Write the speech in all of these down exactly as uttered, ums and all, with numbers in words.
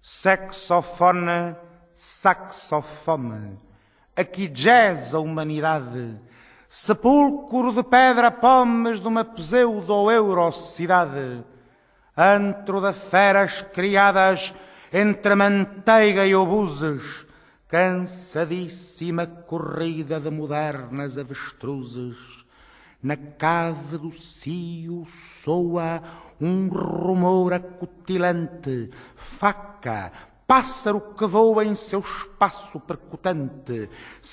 Saxofone, saxofome, aqui jazz a humanidade, sepulcro de pedra pomes de uma pseudo-eurocidade, antro de feras criadas entre manteiga e obuses, cansadíssima corrida de modernas avestruzes. Na cave do cio soa um rumor acutilante, faca, pássaro que voa em seu espaço percutante,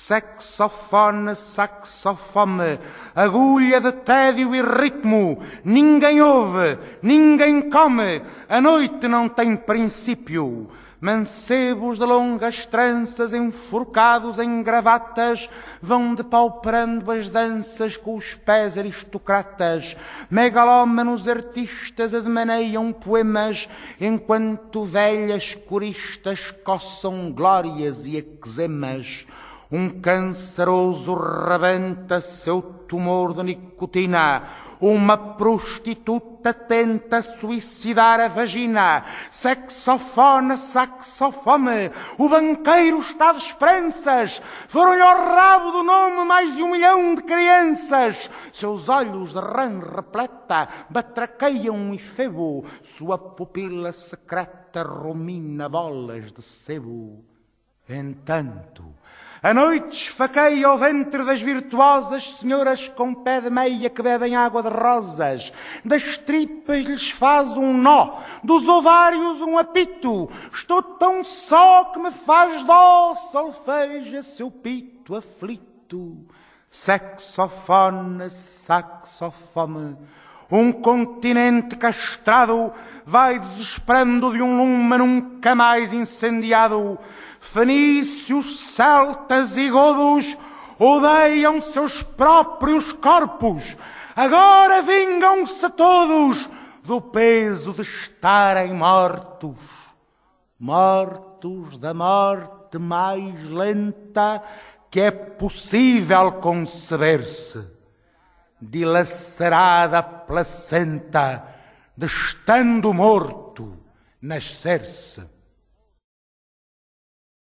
saxofone, saxofome, agulha de tédio e ritmo, ninguém ouve, ninguém come, a noite não tem princípio. Mancebos de longas tranças enforcados em gravatas vão depauperando as danças com os pés aristocratas. Megalómanos artistas admaneiam poemas enquanto velhas coristas coçam glórias e eczemas. Um canceroso rebenta seu tumor de nicotina. Uma prostituta tenta suicidar a vagina. Saxofone, saxofome, o banqueiro está de esperanças. Foram-lhe ao rabo do nome mais de um milhão de crianças. Seus olhos de rã repleta batraqueiam um efebo. Sua pupila secreta rumina bolas de sebo. Entanto, a noite esfaqueia o ventre das virtuosas senhoras com pé de meia que bebem água de rosas. Das tripas lhes faz um nó, dos ovários um apito. Estou tão só que me faz dó, solfeja seu pito aflito. Saxofone, saxofome, um continente castrado vai desesperando de um lume nunca mais incendiado. Fenícios, celtas e godos odeiam seus próprios corpos. Agora vingam-se todos do peso de estarem mortos. Mortos da morte mais lenta que é possível conceber-se. Dilacerada placenta de estando morto nascer-se.